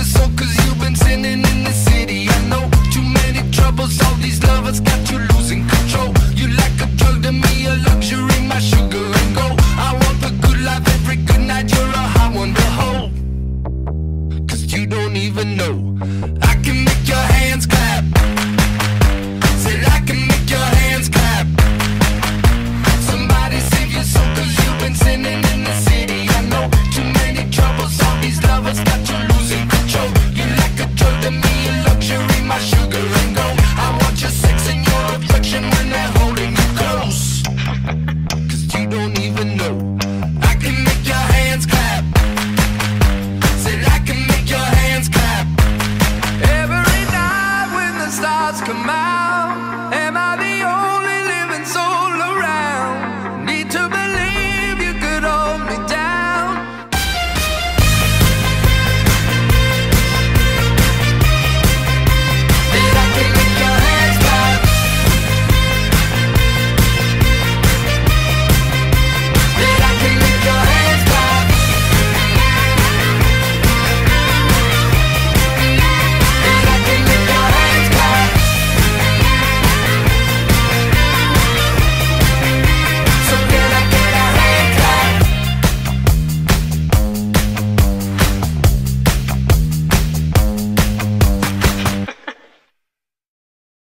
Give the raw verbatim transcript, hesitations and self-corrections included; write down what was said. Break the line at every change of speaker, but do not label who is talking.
your soul, cause you've been sinning in the city. I know too many troubles, all these lovers got you losing control. You like a drug to me, a luxury, my sugar and gold. I want the good life every good night, you're a hot one to hold. Cause you don't even know, I can make your hands clap. Said I can make your hands clap. Somebody save your soul, cause you've been sinning